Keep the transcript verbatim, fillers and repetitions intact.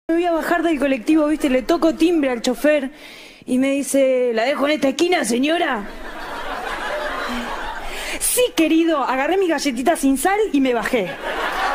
Me voy a bajar del colectivo, viste, le toco timbre al chofer y me dice, ¿la dejo en esta esquina, señora? Sí, querido, agarré mi galletita sin sal y me bajé.